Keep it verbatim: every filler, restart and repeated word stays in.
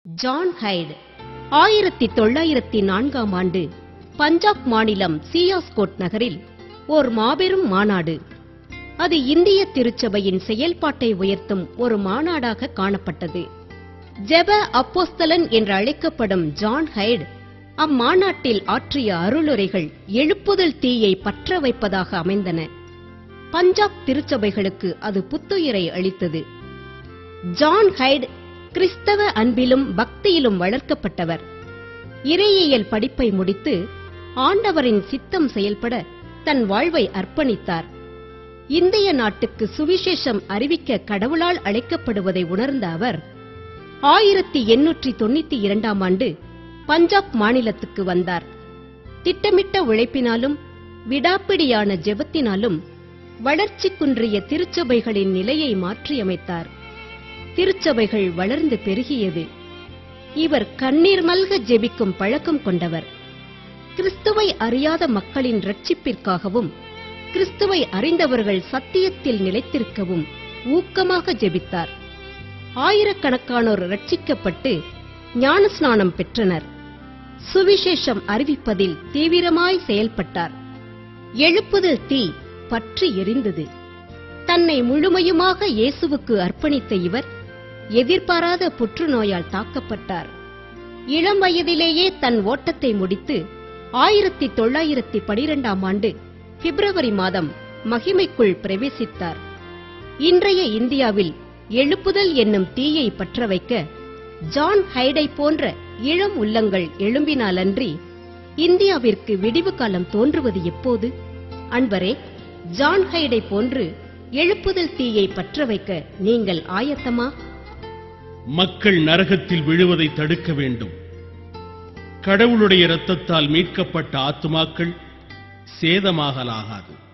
John height ஆயிரத்தி தொள்ளாயிரத்தி நான்காம் ஆண்டு பஞ்சாப் மாநிலம் சியாஸ்கோட் நகரில் ஓர் மாபெரும் மாநாடு. அது இந்திய திருச்சபையின் செயல்பாட்டை உயர்த்தும் ஒரு மாநாடாக காணப்பட்டது. ஜெப அப்போஸ்தலன் என்று அழைக்கப்படும் ஜான் ஹைட் அம்மாநாட்டில் ஆற்றிய அருளுரைகள் எழுப்புதல் தீயை பற்ற வைப்பதாக அமைந்தன. பஞ்சாப் திருச்சபைகளுக்கு அது புத்துயிரை அளித்தது. ஜான் ஹைட் கிறிஸ்தவ அன்பிலும் பக்தியிலும் வளர்க்கப்பட்டவர். இறையியல் படிப்பை முடித்து ஆண்டவரின் சித்தம் செயல்பட தன் வாழ்வை அர்ப்பணித்தார். இந்திய நாட்டுக்கு சுவிசேஷம் அறிவிக்க கடவுளால் அழைக்கப்படுவதை உணர்ந்த அவர் ஆயிரத்தி எண்ணூற்றி தொண்ணூத்தி இரண்டாம் ஆண்டு பஞ்சாப் மாநிலத்துக்கு வந்தார். திட்டமிட்ட உழைப்பினாலும் விடாப்பிடியான ஜெபத்தினாலும் வளர்ச்சி குன்றிய திருச்சபைகளின் நிலையை மாற்றியமைத்தார். திருச்சபைகள் வளர்ந்து பெருகியது. இவர் கண்ணீர் மல்க ஜெபிக்கும் பழக்கம் கொண்டவர். கிறிஸ்துவை அறியாத மக்களின் ரட்சிப்பிற்காகவும் கிறிஸ்துவை அறிந்தவர்கள் சத்தியத்தில் நிலைத்திருக்கவும் ஊக்கமாக ஜெபித்தார். ஆயிரக்கணக்கானோர் ரட்சிக்கப்பட்டு ஞானஸ்நானம் பெற்றனர். சுவிசேஷம் அறிவிப்பதில் தீவிரமாய் செயல்பட்டார். எழுப்புதல் தீ பற்றி எரிந்தது. தன்னை முழுமையுமாக இயேசுவுக்கு அர்ப்பணித்த இவர் எதிர்பாராத புற்றுநோயால் தாக்கப்பட்டார். இளம் வயதிலேயே தன் ஓட்டத்தை முடித்து ஆயிரத்தி தொள்ளாயிரத்தி பனிரெண்டாம் ஆண்டு பிப்ரவரி மாதம் மகிமைக்குள் பிரவேசித்தார். இன்றைய இந்தியாவில் எழுப்புதல் என்னும் தீயை பற்ற வைக்க ஜான் ஹைடை போன்ற இளம் உள்ளங்கள் எழும்பினாலன்றி இந்தியாவிற்கு விடிவு காலம் தோன்றுவது எப்போது? அன்பரே, ஜான் ஹைடை போன்று எழுப்புதல் தீயை பற்ற வைக்க நீங்கள் ஆயத்தமா? மக்கள் நரகத்தில் விழுவதை தடுக்க வேண்டும். கடவுளுடைய இரத்தத்தால் மீட்கப்பட்ட ஆத்துமாக்கள் சேதமாகலாகாது.